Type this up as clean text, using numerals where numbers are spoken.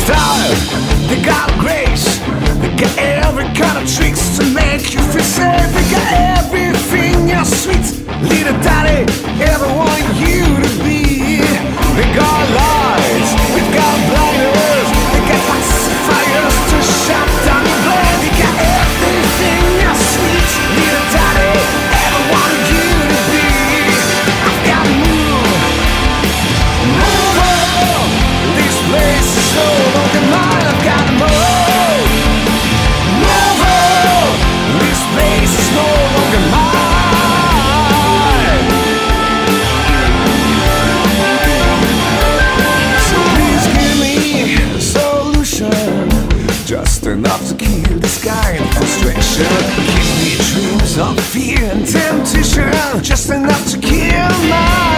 style, they got grace, they got every kind of tricks to make you feel safe. They got everything you're sweet, little daddy, ever want you to be. They got lights, they got blinders, they got pacifiers to shut down your blood. They got everything you're sweet, little daddy, ever want you to be. I've got to move, move on. This place is no longer mine. I've got to move, move on. This place is no longer mine. So please give me a solution, just enough to kill this kind of frustration. Give me dreams of fear and temptation, just enough to kill my